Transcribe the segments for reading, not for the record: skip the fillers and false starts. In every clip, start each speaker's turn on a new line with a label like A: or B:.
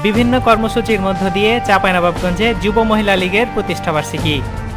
A: বিভিন্ন কর্মসূচির মধ্য দিয়ে চাঁপাইনবাবগঞ্জে যুব মহিলা লীগের প্রতিষ্ঠাবার্ষিকী।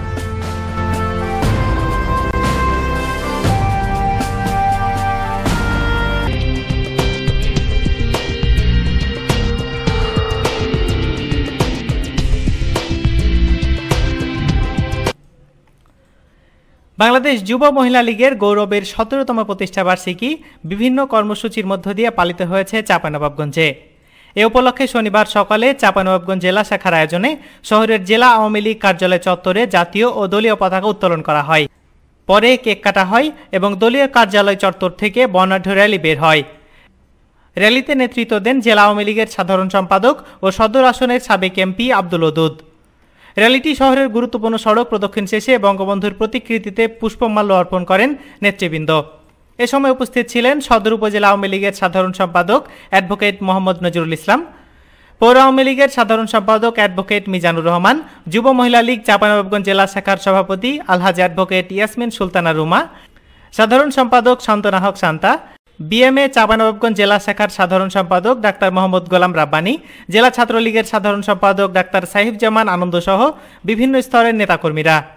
A: বাংলাদেশ যুব মহিলা লীগের গৌরবের ১৭তম প্রতিষ্ঠাবার্ষিকী বিভিন্ন কর্মসূচির মধ্য দিয়ে পালিত হয়েছে চাঁপাইনবাবগঞ্জে। এ উপলক্ষে শনিবার সকালে চাঁপাইনবাবগঞ্জ জেলা শাখার আয়োজনে শহরের জেলা আওয়ামী লীগ কার্যালয় চত্বরে জাতীয় ও দলীয় পতাকা উত্তোলন করা হয়। পরে কেক কাটা হয় এবং দলীয় কার্যালয় চত্বর থেকে বর্ণাঢ্য র্যালি বের হয়। র্যালিতে নেতৃত্ব দেন জেলা আওয়ামী লীগের সাধারণ সম্পাদক ও সদর আসনের সাবেক এমপি আব্দুল ওদুদ। র্যালিটি শহরের গুরুত্বপূর্ণ সড়ক প্রদক্ষিণ শেষে বঙ্গবন্ধুর প্রতিকৃতিতে পুষ্পমাল্য অর্পণ করেন নেতৃবৃন্দ। এ সময় উপস্থিত ছিলেন সদর উপজেলা আওয়ামী লীগের সাধারণ সম্পাদক অ্যাডভোকেট মোহাম্মদ নজরুল ইসলাম, পৌর আওয়ামী লীগের সাধারণ সম্পাদক অ্যাডভোকেট মিজানুর রহমান, যুব মহিলা লীগ চাঁপাইনবাবগঞ্জ জেলা শাখার সভাপতি আলহাজ অ্যাডভোকেট ইয়াসমিন সুলতানা রুমা, সাধারণ সম্পাদক শান্তনা হক শান্তা, বিএমএ চাঁপাইনবাবগঞ্জ জেলা শাখার সাধারণ সম্পাদক ডাক্তার মোহাম্মদ গোলাম রাব্বানী, জেলা ছাত্রলীগের সাধারণ সম্পাদক ডাক্তার সাহিব জামান আনন্দ সহ বিভিন্ন স্তরের নেতাকর্মীরা।